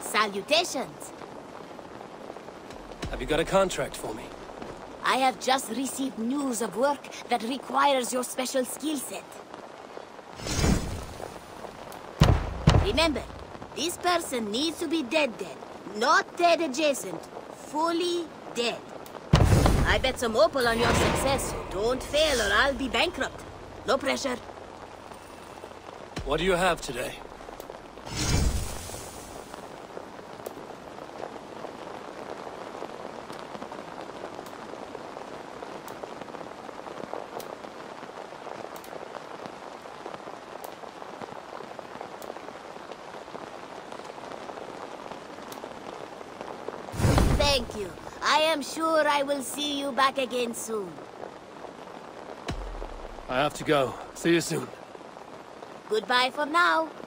Salutations. Have you got a contract for me? I have just received news of work that requires your special skill set. Remember, this person needs to be dead. Not dead adjacent. Fully dead. I bet some opal on your success, so don't fail or I'll be bankrupt. No pressure. What do you have today? Thank you. I am sure I will see you back again soon. I have to go. See you soon. Goodbye for now.